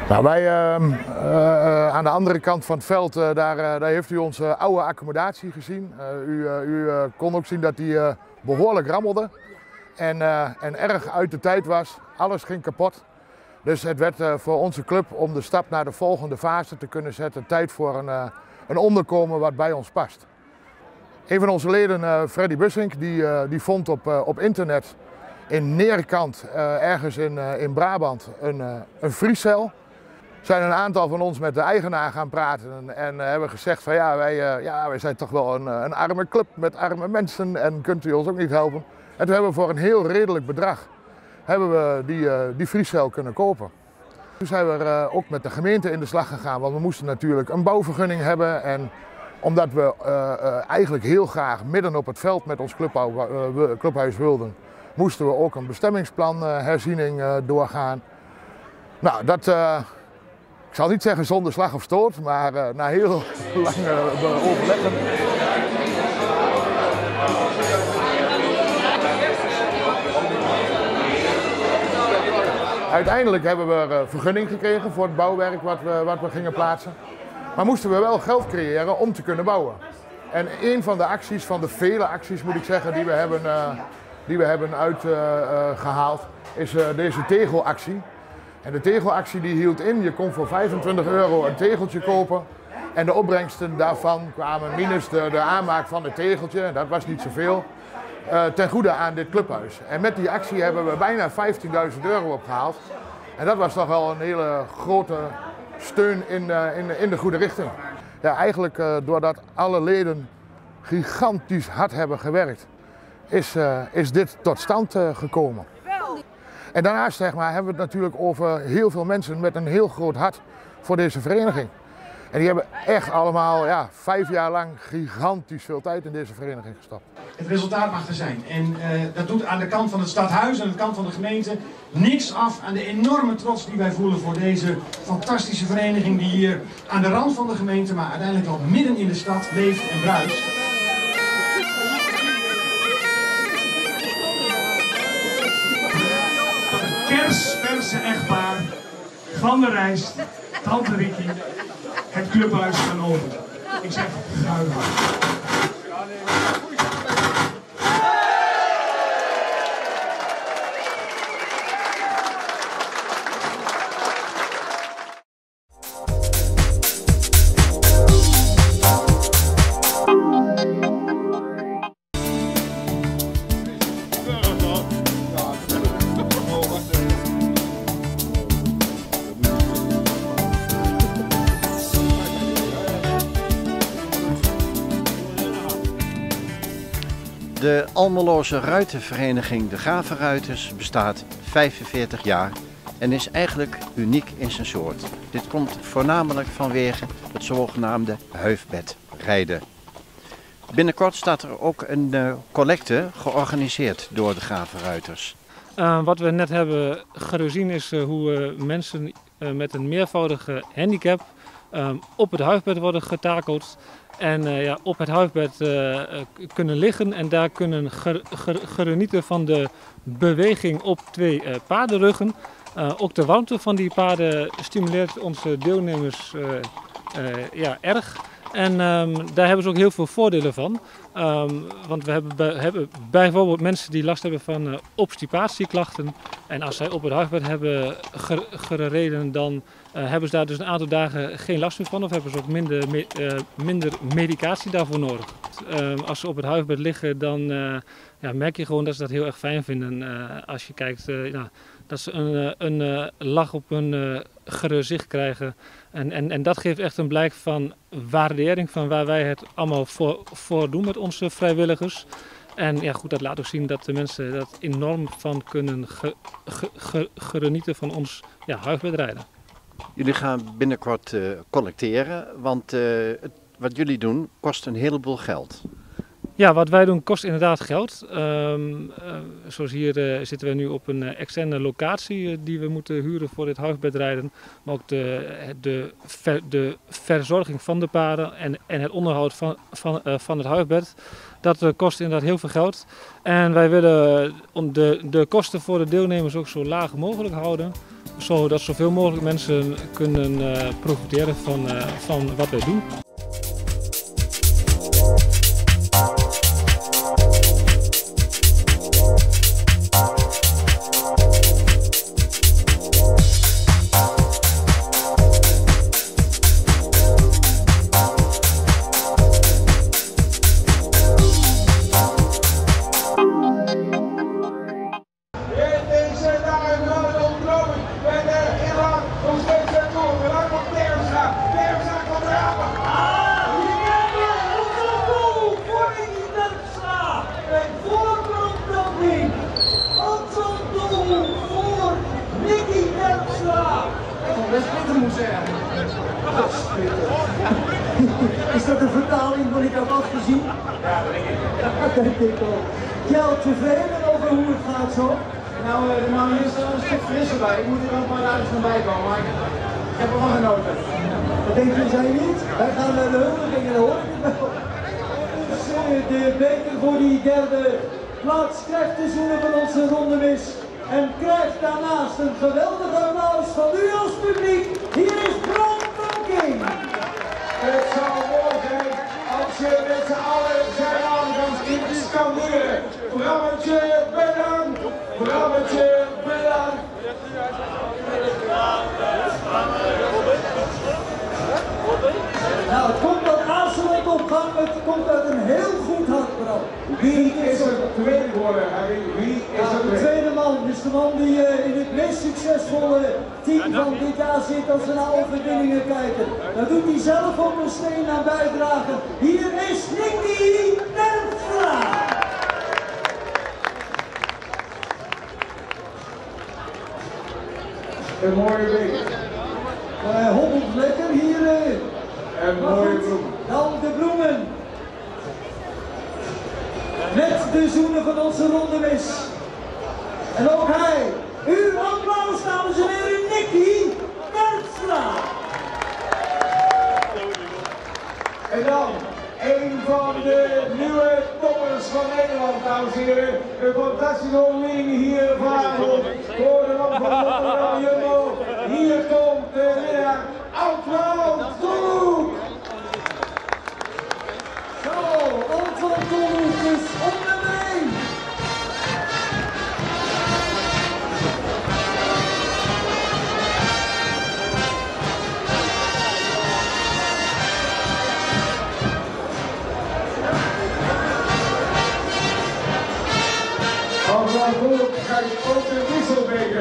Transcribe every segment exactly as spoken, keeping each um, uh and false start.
Nou, wij uh, uh, aan de andere kant van het veld, uh, daar, uh, daar heeft u onze oude accommodatie gezien. Uh, u uh, u uh, kon ook zien dat die uh, behoorlijk rammelde en, uh, en erg uit de tijd was. Alles ging kapot. Dus het werd uh, voor onze club om de stap naar de volgende fase te kunnen zetten tijd voor een, uh, een onderkomen wat bij ons past. Een van onze leden, uh, Freddy Bussink, die, uh, die vond op, uh, op internet in Neerkant, uh, ergens in, uh, in Brabant, een, uh, een vriescel. Zijn een aantal van ons met de eigenaar gaan praten en, en uh, hebben gezegd van ja wij, uh, ja, wij zijn toch wel een, een arme club met arme mensen en kunt u ons ook niet helpen. En toen hebben we voor een heel redelijk bedrag hebben we die, uh, die vriescel kunnen kopen. Toen zijn we uh, ook met de gemeente in de slag gegaan, want we moesten natuurlijk een bouwvergunning hebben. En omdat we uh, uh, eigenlijk heel graag midden op het veld met ons clubhuis, uh, clubhuis wilden, moesten we ook een bestemmingsplan uh, herziening uh, doorgaan. Nou, dat, uh, ik zal niet zeggen zonder slag of stoot, maar uh, na heel lang uh, overleggen. Uiteindelijk hebben we uh, vergunning gekregen voor het bouwwerk wat we, wat we gingen plaatsen. Maar moesten we wel geld creëren om te kunnen bouwen. En een van de acties, van de vele acties moet ik zeggen, die we hebben, uh, die we hebben uitgehaald, uh, uh, is uh, deze tegelactie. En de tegelactie die hield in, je kon voor vijfentwintig euro een tegeltje kopen. En de opbrengsten daarvan kwamen minus de, de aanmaak van het tegeltje, dat was niet zoveel, uh, ten goede aan dit clubhuis. En met die actie hebben we bijna vijftienduizend euro opgehaald. En dat was toch wel een hele grote steun in, uh, in, in de goede richting. Ja, eigenlijk uh, doordat alle leden gigantisch hard hebben gewerkt, is, uh, is dit tot stand uh, gekomen. En daarnaast zeg maar, hebben we het natuurlijk over heel veel mensen met een heel groot hart voor deze vereniging. En die hebben echt allemaal ja, vijf jaar lang gigantisch veel tijd in deze vereniging gestopt. Het resultaat mag er zijn. En uh, dat doet aan de kant van het stadhuis en aan de kant van de gemeente niks af aan de enorme trots die wij voelen voor deze fantastische vereniging die hier aan de rand van de gemeente, maar uiteindelijk al midden in de stad leeft en bruist. Het kersverse echtpaar van de Rijst, Tante Rikkie, het clubhuis gaan open. Ik zeg guilig. De Almeloze Ruitenvereniging De Gave Ruiters bestaat vijfenveertig jaar en is eigenlijk uniek in zijn soort. Dit komt voornamelijk vanwege het zogenaamde huifbedrijden. Binnenkort staat er ook een uh, collecte georganiseerd door De Gave Ruiters. Uh, wat we net hebben gezien is uh, hoe uh, mensen uh, met een meervoudige handicap uh, op het huifbed worden getakeld. En uh, ja, op het huifbed uh, kunnen liggen en daar kunnen ger, ger, genieten van de beweging op twee uh, paardenruggen. Uh, ook de warmte van die paarden stimuleert onze deelnemers uh, uh, ja, erg. En um, daar hebben ze ook heel veel voordelen van. Um, want we hebben, bij, hebben bijvoorbeeld mensen die last hebben van uh, obstipatieklachten. En als zij op het huifbed hebben ger, gereden, dan uh, hebben ze daar dus een aantal dagen geen last meer van. Of hebben ze ook minder, me, uh, minder medicatie daarvoor nodig. Um, als ze op het huifbed liggen, dan uh, ja, merk je gewoon dat ze dat heel erg fijn vinden. Uh, als je kijkt, uh, ja, dat ze een, een, een lach op hun uh, gezicht krijgen. En, en, en dat geeft echt een blijk van waardering van waar wij het allemaal voor, voor doen met onze vrijwilligers. En ja, goed, dat laat ook zien dat de mensen dat enorm van kunnen ge, ge, ge, genieten van ons ja, huifbedrijden. Jullie gaan binnenkort uh, collecteren, want uh, het, wat jullie doen kost een heleboel geld. Ja, wat wij doen kost inderdaad geld. Um, uh, zoals hier uh, zitten we nu op een uh, externe locatie uh, die we moeten huren voor dit huifbedrijden. Maar ook de, de, ver, de verzorging van de paarden en, en het onderhoud van, van, uh, van het huifbed. Dat uh, kost inderdaad heel veel geld. En wij willen de, de kosten voor de deelnemers ook zo laag mogelijk houden. zorgen dat zoveel mogelijk mensen kunnen uh, profiteren van, uh, van wat wij doen. Is dat een vertaling van ik had afgezien? Ja, dat denk ik. Dat denk ik wel. Kjell, tevreden over hoe het gaat zo? Nou, de man is er een stuk frisser bij. Ik moet er nog maar ergens van bij komen, maar ik heb ervan genoten. Dat denk je, zij niet? Wij gaan naar de huldiging en hoor ik het wel. De beker voor die derde plaats krijgt de zoenen van onze rondemis. En krijgt daarnaast een geweldig applaus van u als publiek. Hier is Brandon King. Het zou mooi zijn als je met z'n allen zijn aangangs in te scanderen. Brammetje bedankt, Brammetje bedankt. Nou, het komt dat aarzelend op gang, het komt uit een heel goed hart, Bram. Wie is er tweede geworden, Harry? Wie is er de tweede man is de man die uh, in het meest succesvolle team van dit jaar zit als we naar overwinningen kijken. Daar doet hij zelf ook een steen aan bijdragen. Hier is Nicky Terpstra. Een mooie week. Hij hobbelt lekker hier. Uh, En mooie bloemen. Dan de bloemen. Met de zoenen van onze rondemis. En ook hij. Uw applaus, dames en heren, Nicky Terpstra. En dan een van de nieuwe toppers van Nederland, dames en heren. Een fantastische overwinning hier vanavond voor de man van Rotterdam Jumbo. Hier komt de winnaar, Antoine Tolhoek. Zo, Antoine Tolhoek is op de been. Antoine Tolhoek krijgt ook de wisselbeker.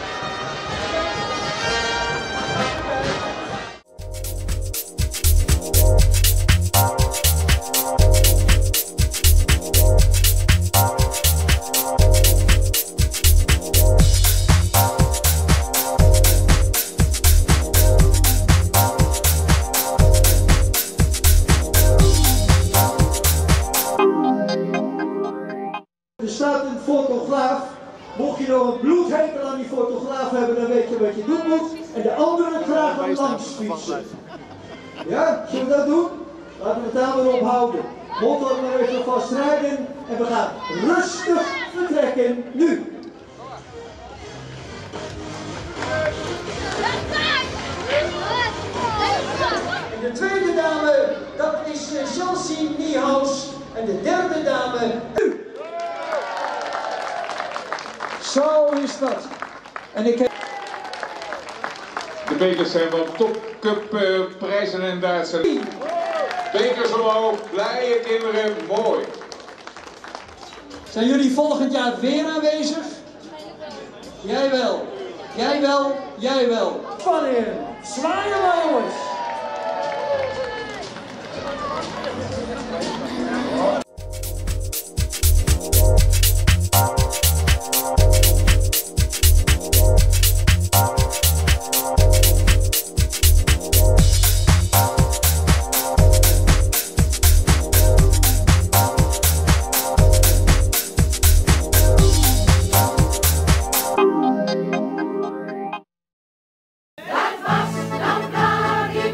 Er staat een fotograaf. Mocht je nog een bloedhekel aan die fotograaf hebben, dan weet je wat je doen moet. En de anderen graag aan langs fietsen. Ja, zullen we dat doen? Laten we het daar maar ophouden. Motor maar even vastrijden en we gaan rustig vertrekken nu. En de tweede dame, dat is Jancy Niehaus. En de derde dame, u. Zo is dat. En ik heb... De bekers zijn van topcup uh, prijzen en Duitse. Bekers omhoog, blije kinderen, mooi. Zijn jullie volgend jaar weer aanwezig? Jij wel. Jij wel. Jij wel. Wanneer? Zwaaien jongens. Dat was dan Vlaanderen.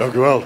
Dank u wel.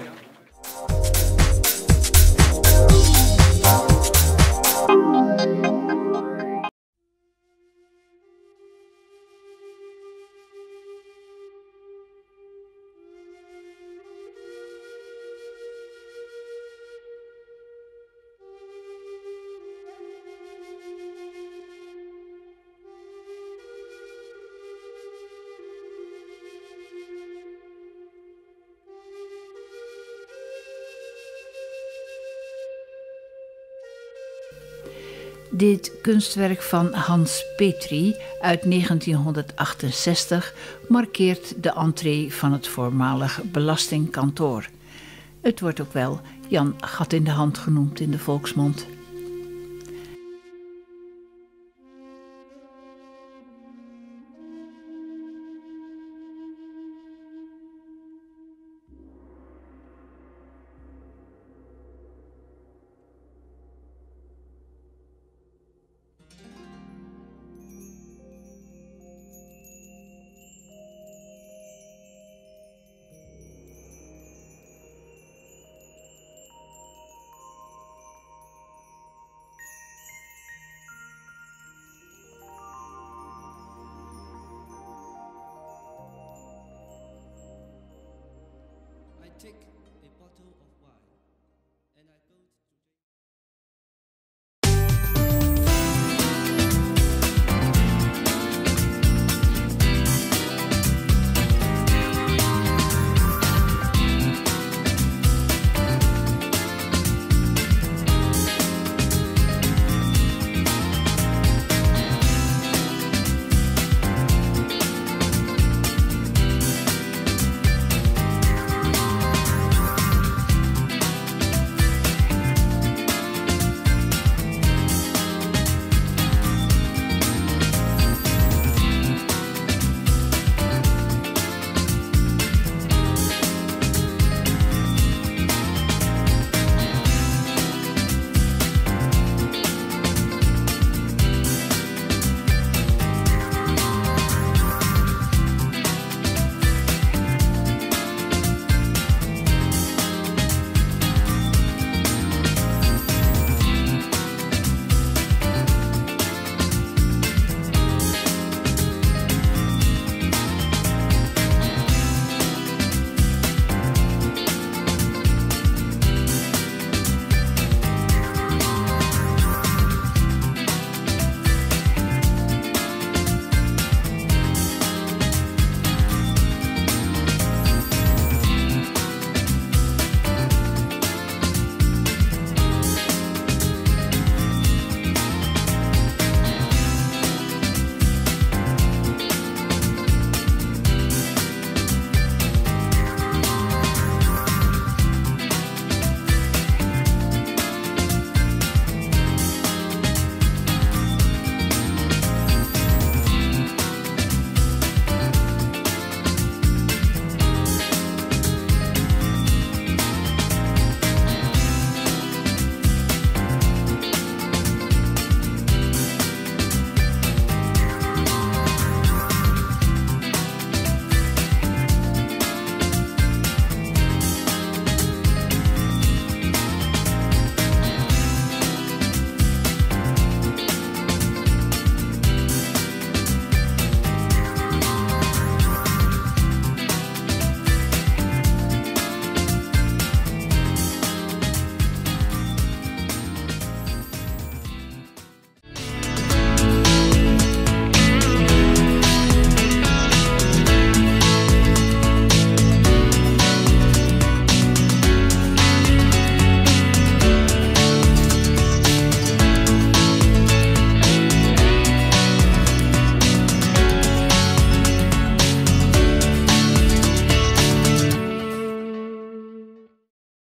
Dit kunstwerk van Hans Petri uit negentienhonderdachtenzestig markeert de entree van het voormalig belastingkantoor. Het wordt ook wel Jan Gat in de Hand genoemd in de volksmond. Take